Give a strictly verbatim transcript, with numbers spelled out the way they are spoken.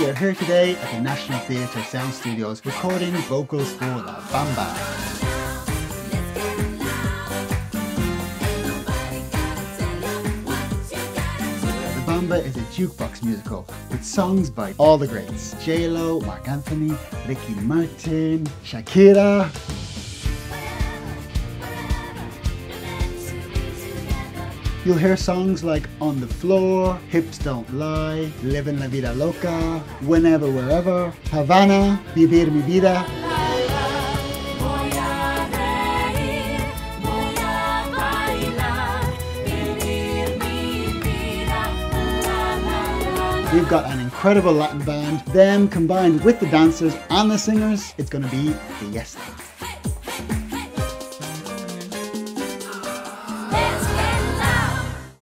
We are here today at the National Theatre Sound Studios recording vocals for La Bamba. Bamba is a jukebox musical with songs by all the greats. J Lo, Marc Anthony, Ricky Martin, Shakira. You'll hear songs like On the Floor, Hips Don't Lie, Livin' La Vida Loca, Whenever Wherever, Havana, Vivir Mi Vida. We've got an incredible Latin band. Them combined with the dancers and the singers, it's going to be fiesta.